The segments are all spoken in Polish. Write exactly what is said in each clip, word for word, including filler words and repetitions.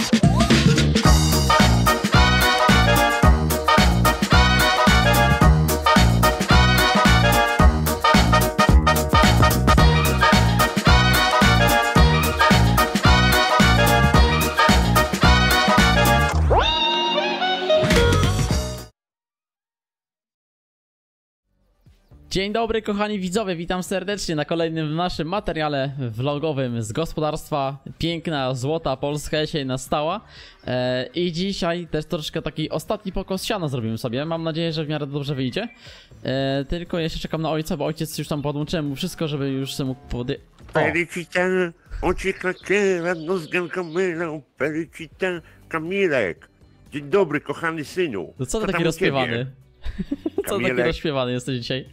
Dzień dobry kochani widzowie, witam serdecznie na kolejnym naszym materiale vlogowym z gospodarstwa. Piękna, złota Polska dzisiaj nastała e, i dzisiaj też troszkę taki ostatni pokos siana zrobimy sobie. Mam nadzieję, że w miarę dobrze wyjdzie. E, tylko jeszcze czekam na ojca, bo ojciec już tam podłączyłem mu wszystko, żeby już sobie mógł pody... Perycita, uciekacie, no z Kamilą, Perycita, Kamilek. Dzień dobry, kochany synu. To co ty tam taki u rozśpiewany? ciebie? Co taki Kamilek, rozśpiewany jesteś dzisiaj?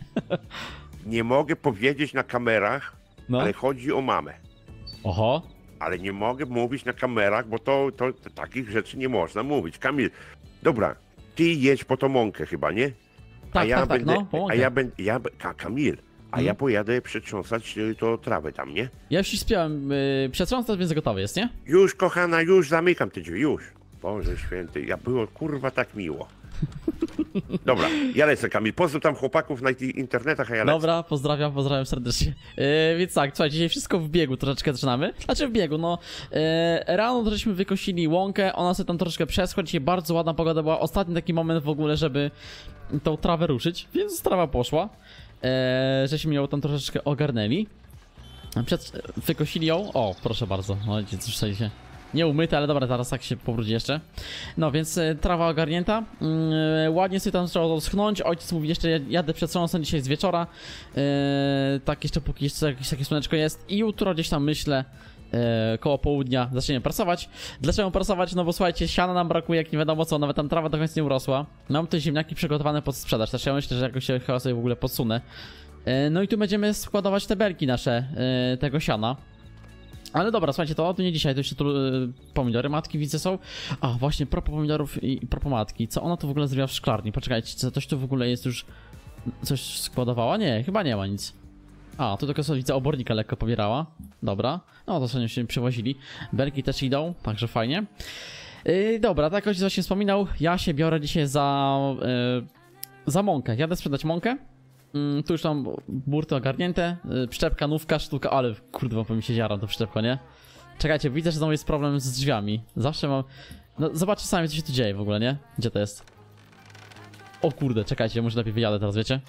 nie mogę powiedzieć na kamerach, No. ale chodzi o mamę. Oho. Ale nie mogę mówić na kamerach, bo to, to, to takich rzeczy nie można mówić. Kamil, dobra, ty jedź po tą mąkę chyba, nie? Tak, a ja tak, tak, będę, no, po mąkę. A ja będę, ja, Ka- Kamil, a Mhm. ja pojadę przetrząsać y, to trawę tam, nie? Ja już ci spiałem, yy, przetrząsać, więc gotowy jest, nie? Już, kochana, już zamykam te drzwi, już. Boże święty, ja było kurwa tak miło. Dobra, ja lecę, Kamil. Pozdrów tam chłopaków na internetach, a ja lecę. Dobra, pozdrawiam, pozdrawiam serdecznie. Yy, więc tak, słuchajcie, dzisiaj wszystko w biegu troszeczkę zaczynamy. Znaczy w biegu, no. Yy, rano to żeśmy wykosili łąkę, ona sobie tam troszeczkę przeschła. Dzisiaj bardzo ładna pogoda była. Ostatni taki moment w ogóle, żeby tą trawę ruszyć, więc trawa poszła. Yy, żeśmy ją tam troszeczkę ogarnęli. Przed, wykosili ją. O, proszę bardzo. No, już sobie się... Nie umyte, ale dobra, zaraz tak się powróci jeszcze. No więc y, trawa ogarnięta. Yy, ładnie sobie tam zaczęło to schnąć. Ojciec mówi, jeszcze jadę przetrząsnąć dzisiaj z wieczora. Yy, tak jeszcze póki jeszcze jakieś takie słoneczko jest. I jutro gdzieś tam myślę, yy, koło południa zaczniemy prasować. Dlaczego prasować? No bo słuchajcie, siana nam brakuje, jak nie wiadomo co, nawet tam trawa do końca nie urosła. Mam te ziemniaki przygotowane pod sprzedaż, też ja myślę, że jakoś się chyba sobie w ogóle podsunę. Yy, no i tu będziemy składować te belki nasze yy, tego siana. Ale dobra, słuchajcie, to, to nie dzisiaj, to jeszcze tu y, pomidory matki widzę są. A, właśnie, propos pomidorów i, i propos matki. Co ona tu w ogóle zrobiła w szklarni? Poczekajcie, czy coś tu w ogóle jest już... Coś składowała? Nie, chyba nie ma nic. A, tu tylko sobie widzę obornika lekko pobierała. Dobra, no to sobie się przywozili. Belki też idą, także fajnie. Yy, dobra, tak jak coś się wspominał, ja się biorę dzisiaj za... Yy, za mąkę. Jadę sprzedać mąkę. Mm, tu już tam burty ogarnięte, yy, przyczepka, nówka, sztuka, ale kurde, po mi się dziara to przyczepka, nie? Czekajcie, widzę, że znowu jest problem z drzwiami. Zawsze mam... No zobaczcie sami, co się tu dzieje w ogóle, nie? Gdzie to jest? O kurde, czekajcie, może lepiej wyjadę teraz, wiecie?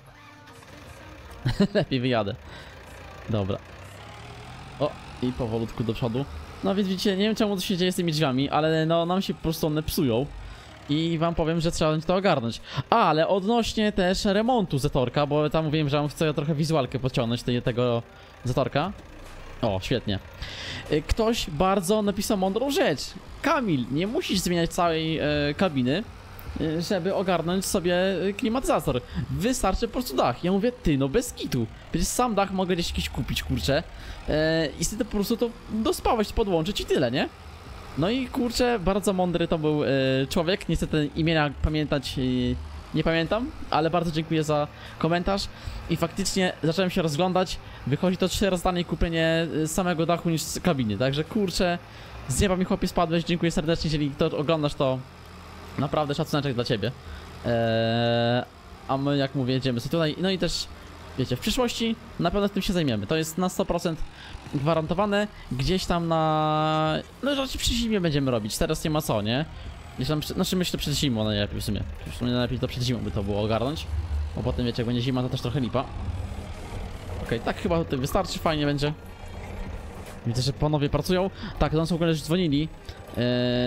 Lepiej wyjadę. Dobra. O, i powolutku do przodu. No więc widzicie, nie wiem czemu to się dzieje z tymi drzwiami, ale no nam się po prostu one psują. I wam powiem, że trzeba to ogarnąć. A, ale odnośnie też remontu Zetorka, bo tam mówiłem, że mam chcę trochę wizualkę podciągnąć tej, tego Zetorka. O, świetnie. Ktoś bardzo napisał mądrą rzecz. Kamil, nie musisz zmieniać całej e, kabiny, e, żeby ogarnąć sobie klimatyzator. Wystarczy po prostu dach. Ja mówię, ty, no bez kitu. Przecież sam dach mogę gdzieś jakiś kupić, kurczę. E, I wtedy po prostu to dospawać, podłączyć i tyle, nie? No i kurczę, bardzo mądry to był y, człowiek, niestety imienia pamiętać y, nie pamiętam, ale bardzo dziękuję za komentarz i faktycznie zacząłem się rozglądać, wychodzi to trzy razy taniej kupienie samego dachu niż z kabiny, także kurczę, z nieba mi chłopie spadłeś, dziękuję serdecznie, jeżeli to oglądasz, to naprawdę szacuneczek dla ciebie. Eee, a my, jak mówię, jedziemy sobie tutaj, no i też wiecie, w przyszłości na pewno tym się zajmiemy. To jest na sto procent gwarantowane. Gdzieś tam na... No raczej przy zimie będziemy robić. Teraz nie ma co, nie? Gdzieś tam... Znaczy myślę przed zimą najlepiej w sumie. W sumie najlepiej to przed zimą by to było ogarnąć. Bo potem wiecie, jak będzie zima, to też trochę lipa. Okej, okay, tak chyba tutaj wystarczy, fajnie będzie. Widzę, że panowie pracują. Tak, do nas w ogóle już dzwonili. Eee...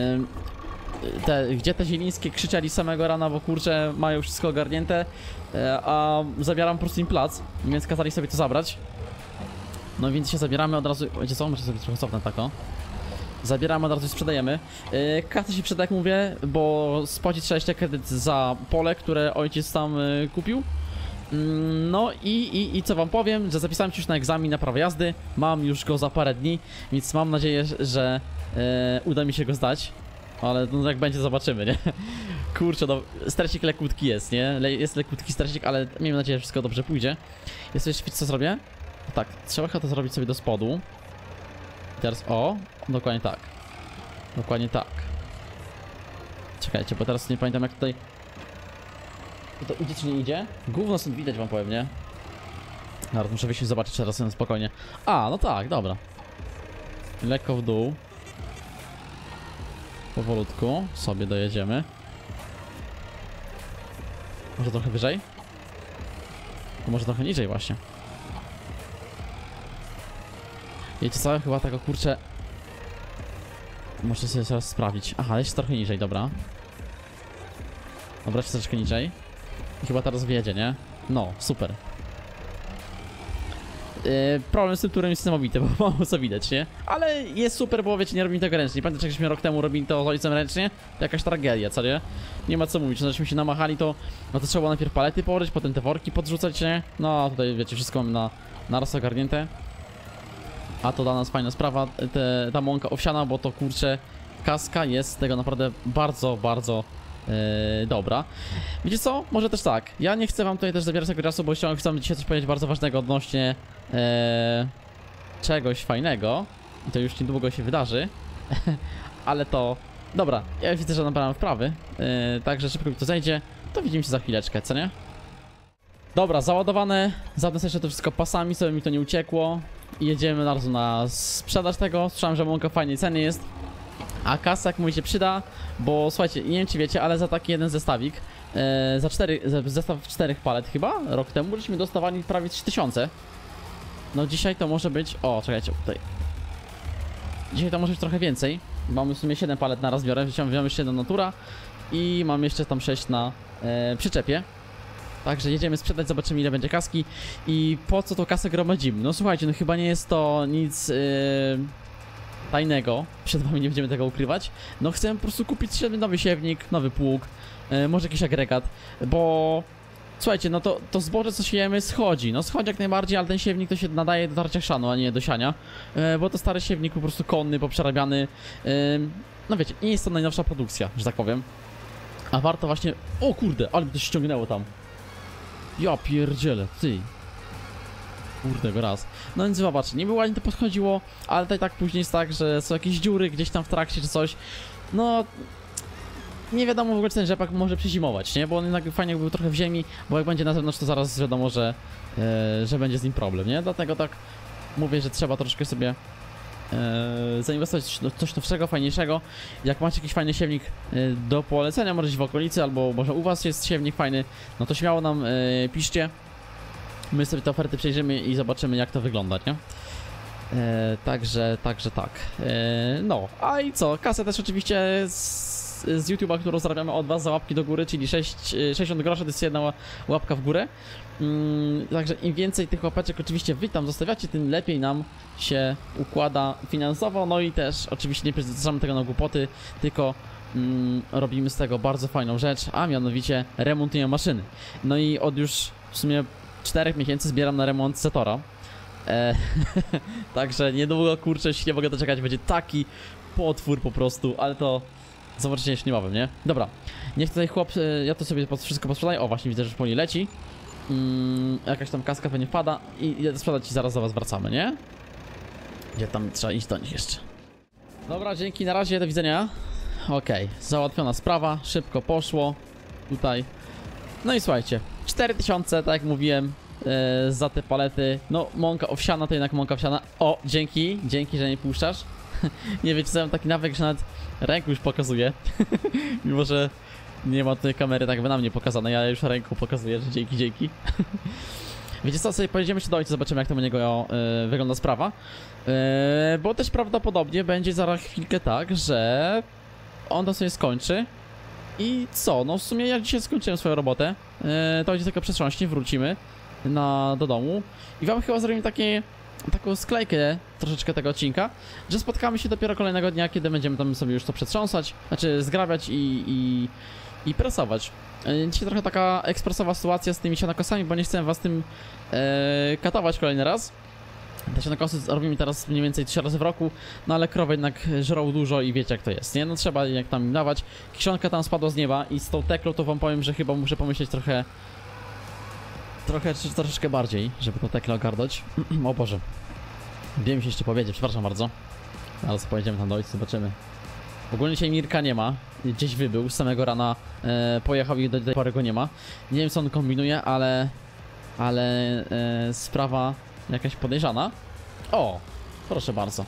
Te, gdzie te zielińskie krzyczeli samego rana, bo kurczę mają wszystko ogarnięte, e, a zabieram po prostu im plac, więc kazali sobie to zabrać. No więc się zabieramy od razu, wiecie co, muszę sobie trochę cofnę tako. Zabieramy od razu i sprzedajemy. e, Kasy się przyda, jak mówię, bo spłacić trzeba jeszcze kredyt za pole, które ojciec tam e, kupił. mm, No i, i, i co wam powiem, że zapisałem się już na egzamin na prawo jazdy. Mam już go za parę dni, więc mam nadzieję, że e, uda mi się go zdać. Ale no jak będzie, zobaczymy, nie? Kurczę, no, stresik lekutki jest, nie? Le jest lekutki stresik, ale miejmy nadzieję, że wszystko dobrze pójdzie. Jest jeszcze, co zrobię? Tak, trzeba chyba to zrobić sobie do spodu. I teraz, o, dokładnie tak. Dokładnie tak. Czekajcie, bo teraz nie pamiętam jak tutaj... Czy to idzie czy nie idzie? Gówno stąd widać wam powiem, nie? Teraz muszę wyjść i zobaczyć teraz na spokojnie. A, no tak, dobra. Lekko w dół. Powolutku sobie dojedziemy. Może trochę wyżej? To może trochę niżej właśnie. Wiecie co? Chyba tego kurczę... Muszę sobie teraz sprawdzić. Aha, jest trochę niżej, dobra. Dobra, troszeczkę niżej. I chyba teraz wjedzie, nie? No, super. Yy, problem z tym turem jest niesamowity, bo mało co widać, nie? Ale jest super, bo wiecie, nie robimy tego ręcznie. Pamiętacie, jakśmy rok temu robili to z ojcem ręcznie? To jakaś tragedia, co nie? Nie ma co mówić, no żeśmy się namachali, to no to trzeba było najpierw palety położyć, potem te worki podrzucać, nie? No tutaj wiecie, wszystko mamy na, na raz ogarnięte. A to dla nas fajna sprawa, te, ta mąka owsiana, bo to kurczę, kaska jest z tego naprawdę bardzo, bardzo Yy, dobra. Wiecie co? Może też tak. Ja nie chcę wam tutaj też zabierać tego czasu, bo chciałem, chcę dzisiaj coś powiedzieć bardzo ważnego odnośnie yy, czegoś fajnego. I to już niedługo się wydarzy. Ale to... Dobra, ja widzę, że nabrałem wprawy. Yy, także szybko mi to zejdzie. To widzimy się za chwileczkę, co nie? Dobra, załadowane. Zadam jeszcze to wszystko pasami, sobie mi to nie uciekło. I jedziemy na razu na sprzedaż tego. Słyszałem, że mąka w fajnej cenie jest. A kasa jak mówi się przyda, bo słuchajcie, nie wiem czy wiecie, ale za taki jeden zestawik, e, za cztery, za zestaw czterech palet chyba, rok temu, żeśmy dostawali prawie trzy tysiące. No dzisiaj to może być, o czekajcie, tutaj. Dzisiaj to może być trochę więcej, mamy w sumie siedem palet na raz biorę, wziąłem jeszcze jedną natura i mam jeszcze tam sześć na e, przyczepie. Także jedziemy sprzedać, zobaczymy ile będzie kaski i po co tą kasę gromadzimy. No słuchajcie, no chyba nie jest to nic... E, tajnego, przed wami nie będziemy tego ukrywać. No chcę po prostu kupić nowy siewnik, nowy pług, yy, może jakiś agregat, bo słuchajcie, no to, to zboże co siejemy schodzi, no schodzi jak najbardziej, ale ten siewnik to się nadaje do tarcia chrzanu, a nie do siania, yy, bo to stary siewnik po prostu konny, poprzerabiany, yy, no wiecie, nie jest to najnowsza produkcja, że tak powiem, a warto właśnie, o kurde, ale mi to ściągnęło tam, ja pierdzielę, ty. Kurde, go raz. No więc zobacz, nie było ani to podchodziło, ale to i tak później jest tak, że są jakieś dziury gdzieś tam w trakcie czy coś. No... Nie wiadomo w ogóle, czy ten rzepak może przezimować, nie? Bo on jednak fajnie był trochę w ziemi, bo jak będzie na zewnątrz, to zaraz wiadomo, że, e, że będzie z nim problem, nie? Dlatego tak mówię, że trzeba troszkę sobie e, zainwestować w coś nowszego, fajniejszego. Jak macie jakiś fajny siewnik e, do polecenia, może gdzieś w okolicy, albo może u was jest siewnik fajny, no to śmiało nam e, piszcie. My sobie te oferty przejrzymy i zobaczymy jak to wygląda, nie? E, także, także tak. E, no, a i co? Kasę też oczywiście z, z YouTube'a, którą zarabiamy od was za łapki do góry, czyli sześć, sześćdziesiąt groszy to jest jedna łapka w górę. Mm, także im więcej tych łapeczek oczywiście wy tam zostawiacie, tym lepiej nam się układa finansowo. No i też oczywiście nie przeznaczamy tego na głupoty, tylko mm, robimy z tego bardzo fajną rzecz, a mianowicie remontujemy maszyny. No i od już w sumie czterech miesięcy zbieram na remont Zetora. E, Także niedługo, kurczę, się nie mogę doczekać, będzie taki potwór po prostu, ale to zobaczycie jeszcze niebawem, nie? Dobra, niech tutaj chłop, ja to sobie wszystko posprzedaję. O, właśnie widzę, że już po niej leci. mm, Jakaś tam kaska pewnie wpada i idę sprzedać i zaraz do was wracamy, nie? Gdzie tam trzeba iść do nich jeszcze. Dobra, dzięki, na razie, do widzenia. Okej, okay, załatwiona sprawa, szybko poszło tutaj. No i słuchajcie, cztery tysiące, tak jak mówiłem, e, za te palety. No, mąka owsiana to jednak mąka owsiana. O, dzięki, dzięki, że nie puszczasz. Nie wiecie, co mam taki nawyk, że nawet ręką już pokazuję. Mimo, że nie ma tutaj kamery tak by na mnie pokazane, ja już ręką pokazuję, że dzięki, dzięki. Wiecie co, sobie pojedziemy się do ojca, zobaczymy jak tam u niego e, wygląda sprawa. E, bo też prawdopodobnie będzie zaraz chwilkę tak, że on to sobie skończy. I co? No w sumie jak dzisiaj skończyłem swoją robotę, yy, to będzie tylko przetrząśnie, wrócimy na, do domu i wam chyba zrobimy takie, taką sklejkę troszeczkę tego odcinka, że spotkamy się dopiero kolejnego dnia, kiedy będziemy tam sobie już to przetrząsać, znaczy zgrabiać i, i, i presować. Yy, dzisiaj trochę taka ekspresowa sytuacja z tymi sianokosami, bo nie chcę was tym yy, katować kolejny raz. Te sianokosy robimy teraz mniej więcej trzy razy w roku, no ale krowy jednak żrą dużo i wiecie jak to jest, nie? No trzeba jak tam im dawać. Kiszonka tam spadła z nieba i z tą teklą to wam powiem, że chyba muszę pomyśleć trochę... Trochę, czy troszeczkę bardziej, żeby tą teklę ogarnąć. O Boże. Wiem się jeszcze powiedzieć, przepraszam bardzo. Ale pojedziemy tam do ojca, zobaczymy Ogólnie dzisiaj Mirka nie ma, gdzieś wybył, z samego rana e, pojechał i do tej pory go nie ma. Nie wiem co on kombinuje, ale... Ale e, sprawa jakaś podejrzana. O, proszę bardzo.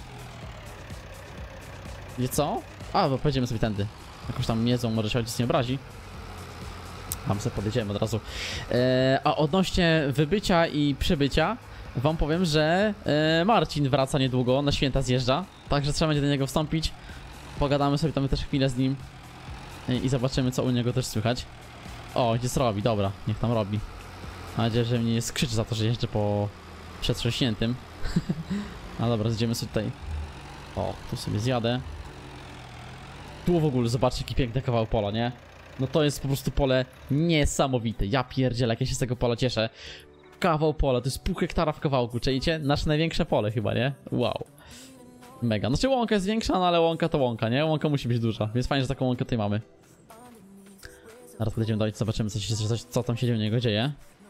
Wiecie co? A, bo pojedziemy sobie tędy. Jakoś tam jedzą, może się ojciec nie obrazi. Tam sobie podejdziemy od razu. E, a odnośnie wybycia i przybycia, wam powiem, że e, Marcin wraca niedługo, na święta zjeżdża. Także trzeba będzie do niego wstąpić. Pogadamy sobie tam też chwilę z nim. E, I zobaczymy co u niego też słychać. O, gdzieś robi, dobra, niech tam robi. Mam nadzieję, że mnie nie skrzyczy za to, że jeżdżę po przetrząśniętym. No dobra, zjedziemy sobie tutaj. O, tu sobie zjadę. Tu w ogóle, zobaczcie jaki piękny kawał pola, nie? No to jest po prostu pole niesamowite. Ja pierdzielę, jak ja się z tego pola cieszę. Kawał pola, to jest pół hektara w kawałku, czajcie? Nasze największe pole chyba, nie? Wow. Mega. Znaczy łąka jest większa, no ale łąka to łąka, nie? Łąka musi być duża, więc fajnie, że taką łąkę tutaj mamy. Zaraz podejdziemy do ojca, zobaczymy co, się, co, co tam się u niego dzieje.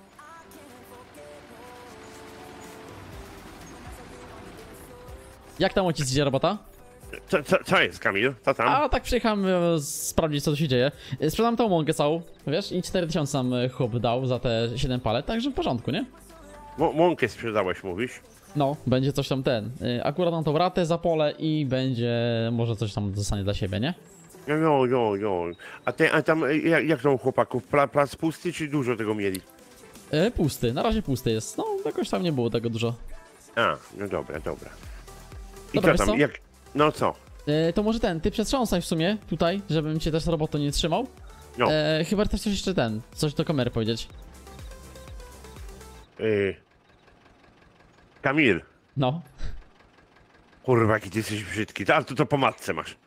Jak tam ojciec idzie robota? Co, co, co jest, Kamil? Co tam? A tak przyjechałem e, sprawdzić co tu się dzieje. E, Sprzedam tą łąkę całą, wiesz, i cztery tysiące nam e, chłop dał za te siedem palet, także w porządku, nie? Ł- Łąkę sprzedałeś, mówisz? No, będzie coś tam ten. E, Akurat mam tą ratę za pole i będzie może coś tam zostanie dla siebie, nie? No, no, no, no. A, te, a tam, e, jak, jak to u chłopaków? Pla, plac pusty, czy dużo tego mieli? E, pusty, na razie pusty jest. No, jakoś tam nie było tego dużo. A, no dobra, dobra. I Dobra, co wiesz tam, co? jak... No co? E, to może ten, ty przetrząsaj w sumie tutaj, żebym cię też z roboty nie trzymał. No. E, chyba też coś jeszcze ten, coś do kamery powiedzieć. Y... Kamil, No. kurwa, jaki ty jesteś brzydki. Ale to, to po matce masz.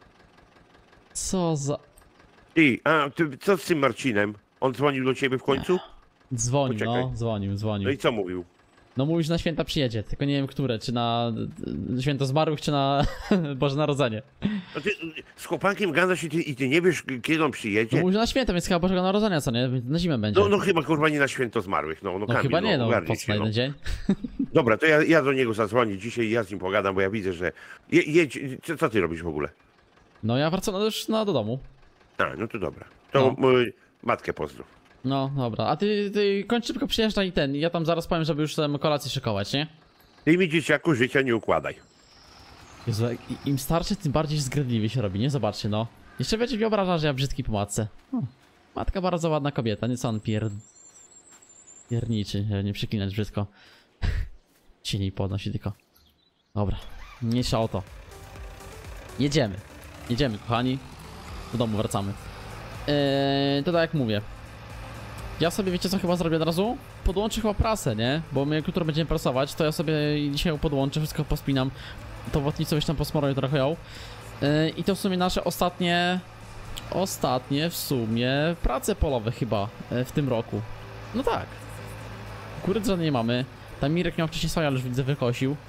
Co za... I, a ty, co z tym Marcinem? On dzwonił do ciebie w końcu? Dzwonił, Poczekaj. no, dzwonił, dzwonił. No i co mówił? No mówisz, na święta przyjedzie, tylko nie wiem które, czy na y, święto zmarłych, czy na Boże Narodzenie. No ty z chłopakiem gadasz i ty, i ty nie wiesz, kiedy on No przyjedzie? mówisz na święta, więc chyba Bożego Narodzenia, co nie? Więc na zimę będzie. No, no chyba kurwa nie na święto zmarłych, no, no, No Kamil, chyba nie, no, ogarnij po się, co na no. jeden dzień? Dobra, to ja, ja do niego zadzwonię dzisiaj i ja z nim pogadam, bo ja widzę, że... Je, jedź, co, co ty robisz w ogóle? No ja wracam no, już na, do domu. A, no to dobra. To No. y, matkę pozdrów. No, dobra, a ty, ty kończ szybko przyjeżdżaj i ten, ja tam zaraz powiem, żeby już tam kolację szykować, nie? Ty mi dzieciaku życia nie układaj. Jezu, jak i- im starszy, tym bardziej zgradliwie się robi, nie? Zobaczcie, no. Jeszcze będzie mi obrażał, że ja brzydki po matce. O, matka bardzo ładna kobieta, nie co on pier... Pierniczy, żeby nie przeklinać brzydko. Ci nie podnosi tylko. Dobra, mniejsza o to. Jedziemy. Jedziemy, kochani. Do domu wracamy. Eee, to tak jak mówię. Ja sobie, wiecie co chyba zrobię od razu? Podłączę chyba prasę, nie? Bo my jutro będziemy prasować, to ja sobie dzisiaj ją podłączę, wszystko pospinam. To wotnicą już tam posmaruję trochę ją. Yy, I to w sumie nasze ostatnie... Ostatnie w sumie prace polowe chyba yy, w tym roku. No tak. Kuryt żadnej nie mamy. Tam Mirek miał wcześniej swoje, ale już widzę wykosił. Yy,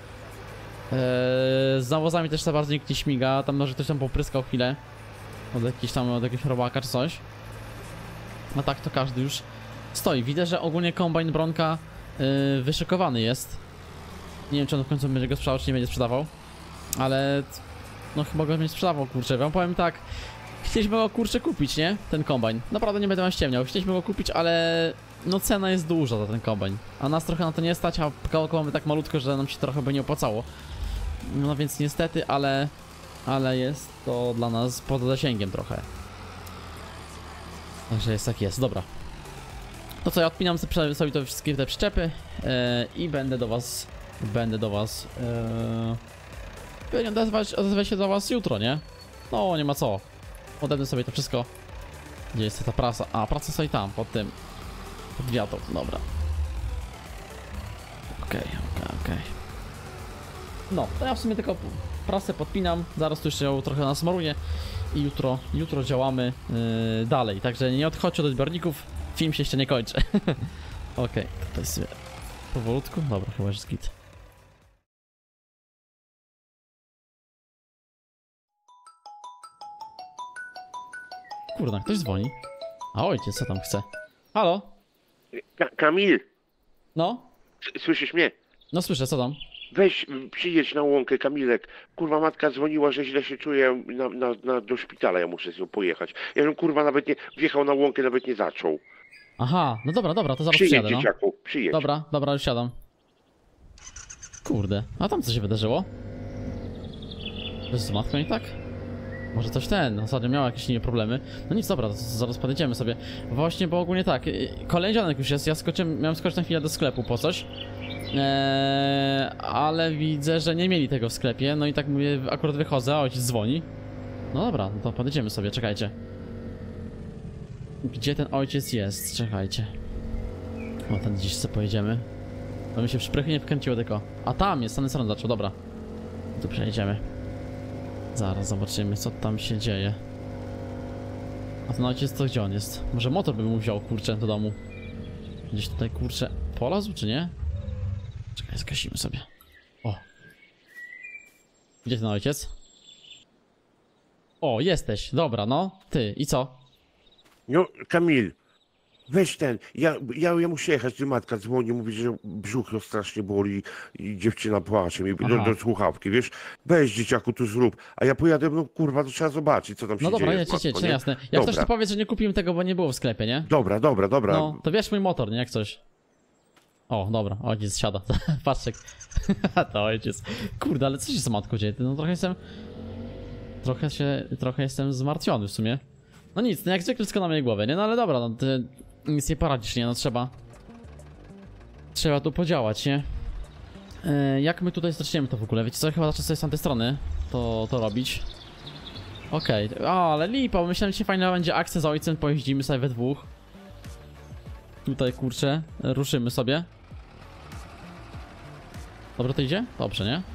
z nawozami też za bardzo nikt nie śmiga, tam może ktoś tam popryskał chwilę. Od jakiegoś tam, od jakiegoś robaka czy coś. A tak to każdy już stoi. Widzę, że ogólnie kombajn Bronka yy, wyszykowany jest. Nie wiem, czy on w końcu będzie go sprzedawał, czy nie będzie sprzedawał. Ale no chyba go będzie sprzedawał, kurczę. Wam powiem tak, chcieliśmy go kurczę kupić, nie? Ten kombajn. Naprawdę nie będę wam ściemniał. Chcieliśmy go kupić, ale no cena jest duża za ten kombajn. A nas trochę na to nie stać, a kawałko mamy tak malutko, że nam się trochę by nie opłacało. No więc niestety, ale ale jest to dla nas poza zasięgiem trochę. Także jest tak jest, dobra. To co, ja odpinam sobie, sobie te wszystkie te przyczepy yy, i będę do was, będę do was, yy, pewnie odezwać, odezwać się do was jutro, nie? No, nie ma co. Odetnę sobie to wszystko. Gdzie jest ta prasa? A, prasa stoi tam, pod tym, pod wiatą, dobra. Okej, okay, okej, okay, okej. Okay. No, to ja w sumie tylko prasę podpinam, zaraz tu jeszcze ją trochę nasmaruję. I jutro, jutro działamy yy, dalej, także nie odchodźcie od odbiorników, film się jeszcze nie kończy. Okej, okay, tutaj sobie powolutku, dobra, chyba już git. Kurna, ktoś dzwoni. A ojciec, co tam chce? Halo? Ka Kamil, No? słyszysz mnie? No słyszę, co tam? weź, przyjedź na łąkę, Kamilek. Kurwa, matka dzwoniła, że źle się czuje na, na, na, do szpitala, ja muszę z nią pojechać. Ja bym, kurwa, nawet nie, wjechał na łąkę, nawet nie zaczął. Aha, no dobra, dobra, to zaraz Przyjedź, przyjadę, no. dzieciaku, przyjedź. Dobra, dobra, już siadam. Kurde, a tam co się wydarzyło? To z matką i tak? Może coś ten, ostatnio miał jakieś inne problemy. No nic, dobra, to zaraz podejdziemy sobie. Właśnie, bo ogólnie tak, kolejny dzionek już jest, ja skoczyłem, miałem skoczyć na chwilę do sklepu po coś. Eee, ale widzę, że nie mieli tego w sklepie, no i tak mówię, akurat wychodzę, a ojciec dzwoni. No dobra, no to podejdziemy sobie, czekajcie. Gdzie ten ojciec jest? Czekajcie. O, ten gdzieś sobie pojedziemy. To mi się w szprychy nie wkręciło tylko. A tam jest, ten stron zaczął, dobra. Tu przejedziemy. Zaraz zobaczymy, co tam się dzieje. A ten ojciec to gdzie on jest? Może motor by mu wziął, kurczę, do domu. Gdzieś tutaj, kurczę, polazł, czy nie? Czekaj, zgasimy sobie. O. Gdzie ten ojciec? O, jesteś, dobra, no. Ty, i co? No, Kamil, weź ten, ja, ja, ja muszę jechać, gdy matka dzwoni, mówi, że brzuch ją strasznie boli i dziewczyna płacze mi do, do słuchawki, wiesz? Weź, dzieciaku, tu zrób, a ja pojadę, no kurwa, to trzeba zobaczyć, co tam się No dobra, dzieje. jedź, jedź, jedź, nie? jasne. Jak Dobra. ktoś to powie, że nie kupiłem tego, bo nie było w sklepie, nie? Dobra, dobra, dobra. No, to wiesz mój motor, nie? Jak coś. O, dobra, ojciec siada. Patrzcie. To ojciec. Kurde, ale co się z matką dzieje? No trochę jestem... Trochę się... Trochę jestem zmartwiony w sumie. No nic, no jak zwykle wszystko na mojej głowie, nie? No ale dobra, no ty nic nie poradzisz, nie? No trzeba... Trzeba tu podziałać, nie? E, jak my tutaj zaczniemy to w ogóle? Wiecie co? Chyba zacznę sobie z tamtej strony to, to robić. Okej, okay. O, ale lipa, bo myślałem, że się fajna będzie akcja z ojcem, pojeździmy sobie we dwóch. Tutaj, kurczę, ruszymy sobie. Dobrze to idzie? Dobrze, nie?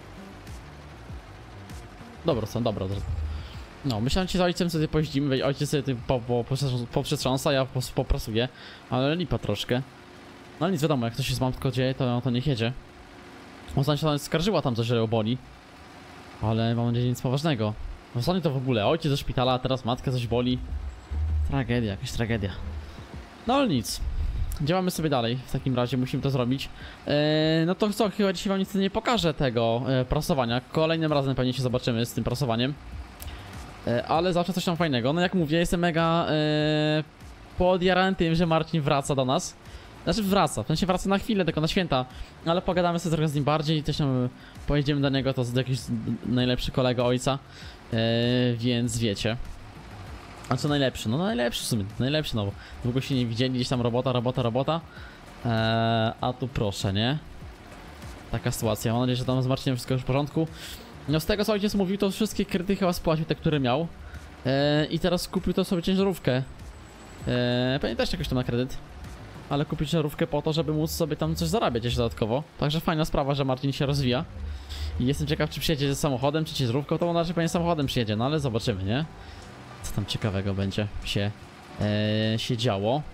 Dobro są, dobra. No, myślałem, że z ojcem sobie pojeździmy, ojciec sobie tym po, po, po, poprzetrząsa, ja po, poprasuję. Ale lipa troszkę. No ale nic, wiadomo, jak to się z matką dzieje, to, to niech jedzie. Ona się tam skarżyła tam, coś, że ją boli. Ale mam nadzieję, nic poważnego. Ostatnio to w ogóle ojciec ze szpitala, a teraz matkę coś boli. Tragedia, jakaś tragedia. No ale nic. Działamy sobie dalej, w takim razie musimy to zrobić. Eee, no to co, chyba dzisiaj wam nic nie pokażę tego e, prasowania. Kolejnym razem pewnie się zobaczymy z tym prasowaniem. E, ale zawsze coś tam fajnego. No jak mówię, jestem mega e, podjarany tym, że Marcin wraca do nas. Znaczy wraca, w sensie wraca na chwilę, tylko na święta. Ale pogadamy sobie trochę z nim bardziej i też tam pojedziemy do niego, to jest jakiś najlepszy kolega ojca. E, więc wiecie. A co najlepszy? No najlepszy w sumie, najlepszy, no bo długo się nie widzieli, gdzieś tam robota, robota, robota. Eee, a tu proszę, nie? Taka sytuacja, mam nadzieję, że tam z Marcinem wszystko już w porządku. No z tego co ojciec mówił, to wszystkie kredyty chyba spłacił, te które miał. Eee, I teraz kupił to sobie ciężarówkę. Eee, pewnie też jakoś tam na kredyt. Ale kupił ciężarówkę po to, żeby móc sobie tam coś zarabiać jeszcze dodatkowo. Także fajna sprawa, że Marcin się rozwija. I jestem ciekaw, czy przyjedzie ze samochodem, czy ciężarówką, to on raczej pewnie samochodem przyjedzie, no ale zobaczymy, nie? Co tam ciekawego będzie się, e, się działo.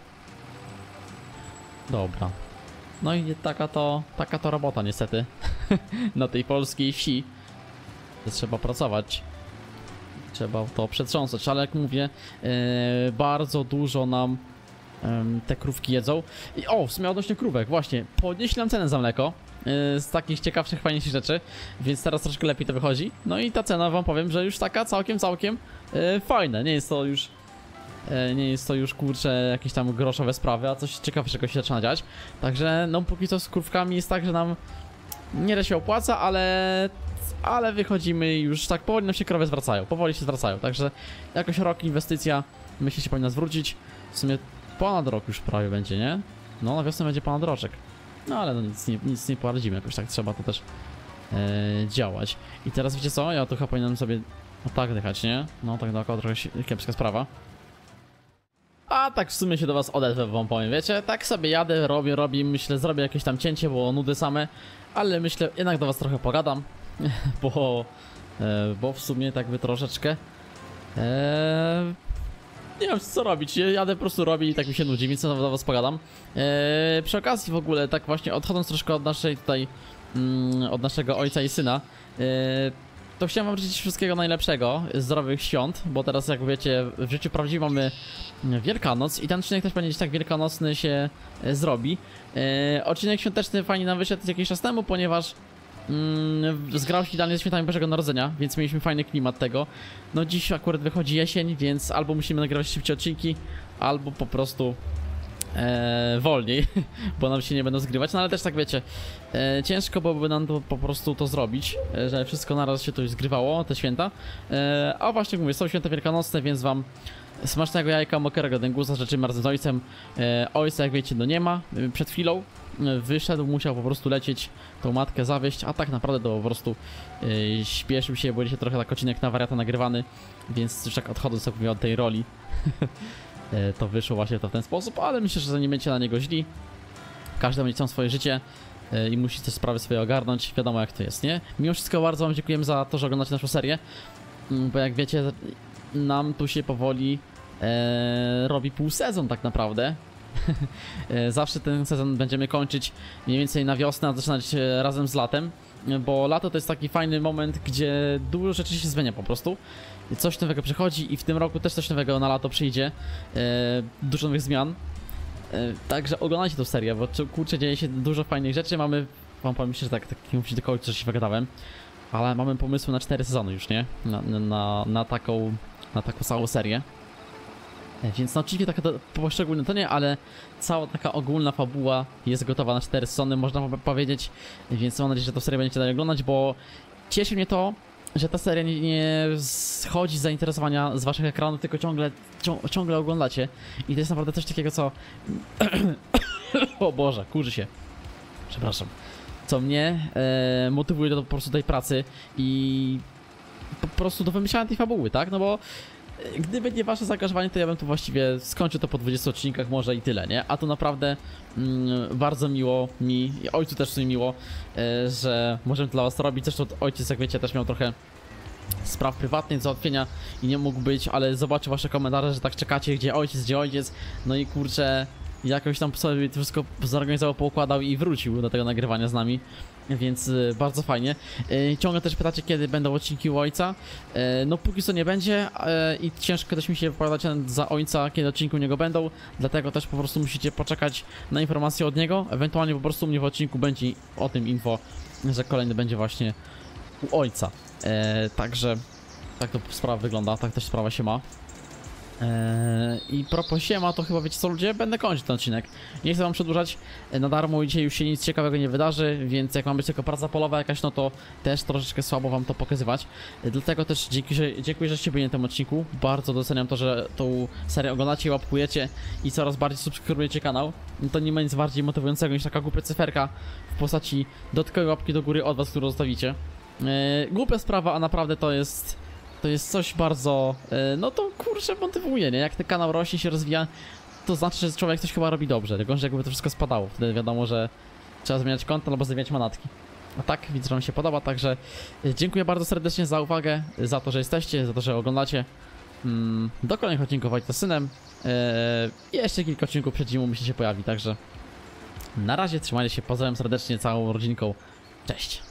Dobra. No i taka to, taka to robota niestety. Na tej polskiej wsi. To trzeba pracować. Trzeba to przetrząsać, ale jak mówię, e, bardzo dużo nam e, te krówki jedzą. I o, w sumie odnośnie krówek, właśnie, podnieśli nam cenę za mleko. Z takich ciekawszych, fajniejszych rzeczy, więc teraz troszkę lepiej to wychodzi. No i ta cena, wam powiem, że już taka całkiem, całkiem e, fajna. Nie jest to już, e, nie jest to już, kurczę, jakieś tam groszowe sprawy, a coś ciekawszego się zaczyna dziać. Także, no póki co z krówkami jest tak, że nam nie da się opłaca, ale, ale wychodzimy już tak, powoli nam się krowy zwracają, powoli się zwracają. Także jakoś rok inwestycja, myślę, się powinna zwrócić. W sumie ponad rok już prawie będzie, nie? No na wiosnę będzie ponad roczek. No ale no nic nie, nic nie poradzimy, jakoś tak trzeba to też e, działać. I teraz wiecie co? Ja tu chyba powinienem sobie no tak dychać, nie? No tak dookoła trochę kiepska sprawa. A tak w sumie się do was odezwę, wam powiem, wiecie? Tak sobie jadę, robię, robię, myślę, zrobię jakieś tam cięcie, bo nudy same. Ale myślę, jednak do was trochę pogadam, bo, e, bo w sumie tak by troszeczkę... E, nie wiem co robić, jadę po prostu robię i tak mi się nudzi, więc do was pogadam. Eee, przy okazji w ogóle, tak właśnie odchodząc troszkę od naszej tutaj, mm, od naszego ojca i syna, eee, to chciałem wam życzyć wszystkiego najlepszego, zdrowych świąt, bo teraz jak wiecie, w życiu prawdziwym mamy Wielkanoc i ten odcinek też będzie tak wielkanocny się e, zrobi. Eee, odcinek świąteczny fajnie nam wyszedł jakiś czas temu, ponieważ mm, zgrał się idealnie ze świętami Bożego Narodzenia, więc mieliśmy fajny klimat tego. No dziś akurat wychodzi jesień, więc albo musimy nagrywać szybciej odcinki, albo po prostu e, wolniej, bo nam się nie będą zgrywać, no ale też tak wiecie, e, ciężko byłoby nam to, po prostu to zrobić, e, że wszystko naraz się to już zgrywało, te święta. E, a właśnie jak mówię, są święta wielkanocne, więc wam smacznego jajka, mokrego dęgusa, życzymy razem z ojcem. E, ojca, jak wiecie, no nie ma. E, przed chwilą e, wyszedł, musiał po prostu lecieć, tą matkę zawieźć, a tak naprawdę to po prostu e, śpieszył się, bo dzisiaj trochę tak odcinek na wariata nagrywany, więc już tak odchodząc sobie od tej roli, e, to wyszło właśnie to w ten sposób, ale myślę, że nie będziecie na niego źli. Każdy będzie chciał swoje życie e, i musi te sprawy swoje ogarnąć, wiadomo jak to jest, nie? Mimo wszystko bardzo wam dziękujemy za to, że oglądacie naszą serię, bo jak wiecie, nam tu się powoli e, robi pół sezon tak naprawdę. e, zawsze ten sezon będziemy kończyć mniej więcej na wiosnę, a zaczynać e, razem z latem, bo lato to jest taki fajny moment, gdzie dużo rzeczy się zmienia po prostu. Coś nowego przychodzi i w tym roku też coś nowego na lato przyjdzie. E, dużo nowych zmian. E, także oglądajcie tę serię, bo kurczę, dzieje się dużo fajnych rzeczy. Mamy, wam powiem się, że tak, tak mówić do końca, że się wygadałem, ale mamy pomysły na cztery sezony już, nie? Na, na, na taką na taką całą serię. Więc no oczywiście taka poszczególne to nie, ale cała taka ogólna fabuła jest gotowa na cztery sezony, można powiedzieć, więc mam nadzieję, że tę serię będziecie dalej oglądać, bo cieszy mnie to, że ta seria nie, nie schodzi z zainteresowania z waszych ekranów, tylko ciągle, ciągle oglądacie i to jest naprawdę coś takiego, co o Boże, kurzy się, przepraszam, co mnie e, motywuje do po prostu tej pracy i po prostu do wymyślania tej fabuły, tak? No bo gdyby nie wasze zaangażowanie, to ja bym tu właściwie skończył to po dwudziestu odcinkach może i tyle, nie? A to naprawdę mm, bardzo miło mi, i ojcu też w sumie miło, e, że możemy to dla was to robić. Zresztą ojciec, jak wiecie, też miał trochę spraw prywatnych do załatwienia i nie mógł być, ale zobaczę wasze komentarze, że tak czekacie, gdzie ojciec, gdzie ojciec, no i kurczę, jakoś tam sobie to wszystko zorganizował, poukładał i wrócił do tego nagrywania z nami. Więc y, bardzo fajnie. Y, ciągle też pytacie, kiedy będą odcinki u ojca. Y, no póki co nie będzie y, i ciężko też mi się wypowiadać za ojca, kiedy odcinki u niego będą. Dlatego też po prostu musicie poczekać na informacje od niego. Ewentualnie po prostu u mnie w odcinku będzie o tym info, że kolejny będzie właśnie u ojca. Y, także tak to sprawa wygląda, tak też sprawa się ma. Eee, I propos siema, to chyba wiecie co ludzie, będę kończyć ten odcinek. Nie chcę wam przedłużać, na darmo dzisiaj już się nic ciekawego nie wydarzy, więc jak ma być tylko praca polowa jakaś, no to też troszeczkę słabo wam to pokazywać. E, dlatego też dzięki, że, dziękuję, że jesteście byli na tym odcinku. Bardzo doceniam to, że tą serię oglądacie, łapkujecie i coraz bardziej subskrybujecie kanał. No to nie ma nic bardziej motywującego niż taka głupia cyferka w postaci dodatkowej łapki do góry od was, którą zostawicie. E, głupia sprawa, a naprawdę to jest... To jest coś bardzo, no to kurczę motywuje, nie? Jak ten kanał rośnie, się rozwija, to znaczy, że człowiek coś chyba robi dobrze. Tylko, że jakby to wszystko spadało. Wtedy wiadomo, że trzeba zmieniać konto albo zmieniać manatki. A tak, widzę, że wam się podoba, także dziękuję bardzo serdecznie za uwagę, za to, że jesteście, za to, że oglądacie. Do kolejnych odcinków Ojca z Synem. I jeszcze kilka odcinków przed zimą myślę się pojawi, także na razie trzymajcie się, pozdrawiam serdecznie całą rodzinką. Cześć!